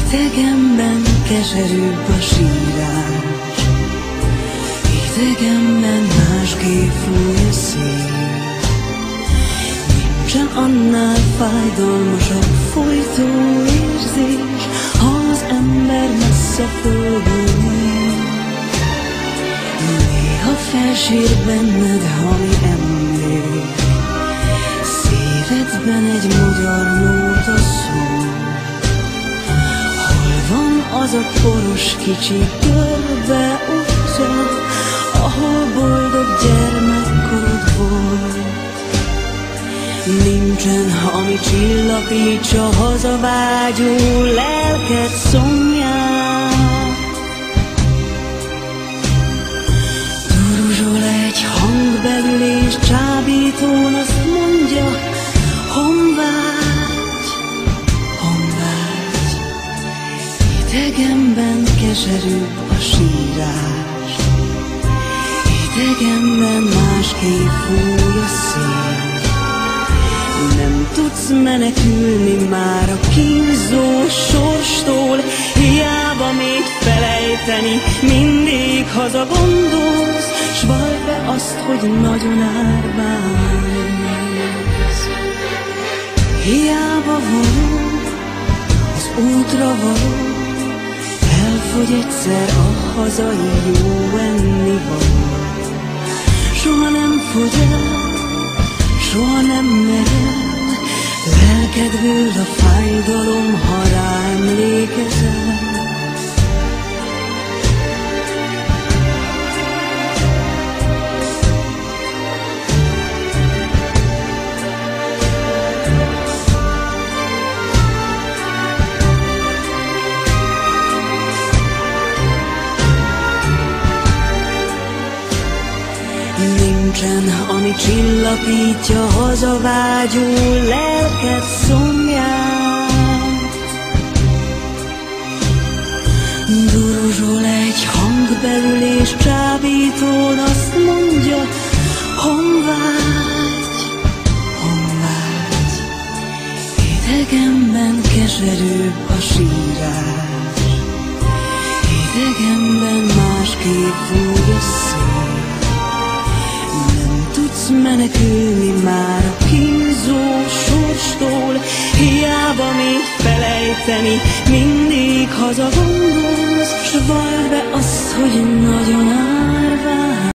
Idegenben keserűbb a sírás, idegenben másképp fúj a szél. Nincsen annál fájdalmasabb folytó érzés, ha az ember messze földön él. Néha felsír benned, hami emlék, szívedben egy magyar nóta szól. Van az a poros kicsi körbe utca, ahol boldog gyermekkorod volt. Nincsen, ami csillapítsa hazavágyó lelked szomját. Duruzsol egy hang belül és csábítón azt mondja, honvágy, honvágy. Idegenben keserűbb a sírás, idegenben másképp fúj a szél. Nem tudsz menekülni már a kínzó sorstól, hiába még felejteni, mindig haza gondolsz, s vald be azt, hogy nagyon árványolsz. Hiába való az útra való, elfogy egyszer a hazai jó ennivaló. Soha nem fogy el, soha nem mered, lelkedből a fájdalom, ha rá emlékezel. Nincsen, ami csillapítja hazavágyó lelked szomját. Duruzsol egy hang belül és csábítón azt mondja, honvágy, honvágy. Idegenben keserűbb a sírás, idegenben másképp fúj a szél. Menekülni már a kínzó sorstól, hiába még felejteni, mindig haza gondolsz, s vald be azt, hogy nagyon árványolsz.